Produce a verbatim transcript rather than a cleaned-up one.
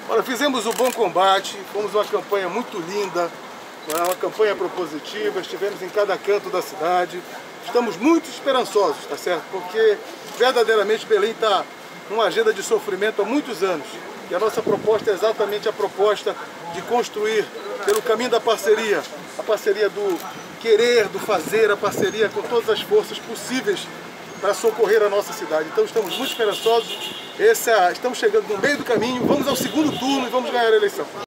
Olha, fizemos o Bom Combate, fomos uma campanha muito linda, uma campanha propositiva, estivemos em cada canto da cidade. Estamos muito esperançosos, tá certo? Porque verdadeiramente Belém está numa agenda de sofrimento há muitos anos. E a nossa proposta é exatamente a proposta de construir pelo caminho da parceria, a parceria do querer, do fazer, a parceria com todas as forças possíveis para socorrer a nossa cidade. Então estamos muito esperançosos, Esse, estamos chegando no meio do caminho, vamos ao segundo turno e vamos ganhar a eleição.